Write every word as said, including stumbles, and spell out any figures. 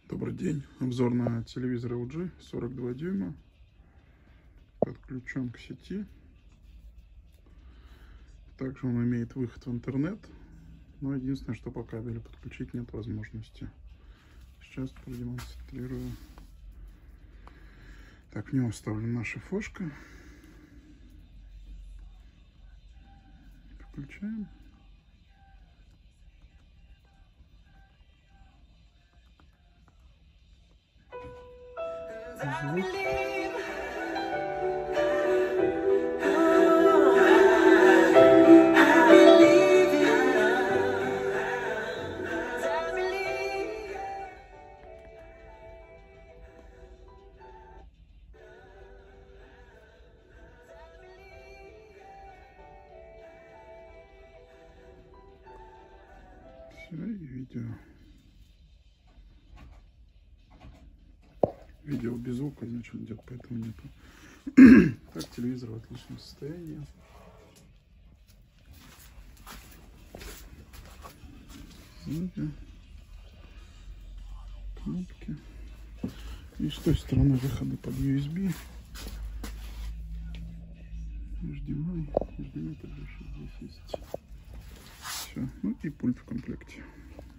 Добрый день. Обзор на телевизор эл джи сорок два дюйма. Подключен к сети. Также он имеет выход в интернет. Но единственное, что по кабелю подключить нет возможности. Сейчас продемонстрирую. Так, в него вставлена наша фошка. Включаем. Звук. Все, и видео. Видео без звука изначально идет, поэтому нету. Так, телевизор в отличном состоянии. Сзади кнопки. И с той стороны выходы под ю эс би. эйч ди эм ай. эйч ди эм ай также здесь есть. Все. Ну и пульт в комплекте.